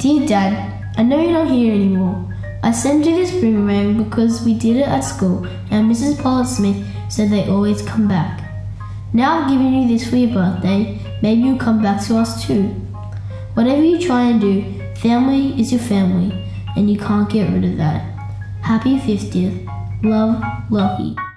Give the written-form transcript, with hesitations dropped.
Dear Dad, I know you're not here anymore. I sent you this boomerang because we did it at school and Mrs. Pollard Smith said they always come back. Now I've given you this for your birthday, maybe you'll come back to us too. Whatever you try and do, family is your family and you can't get rid of that. Happy 50th. Love, Lockie.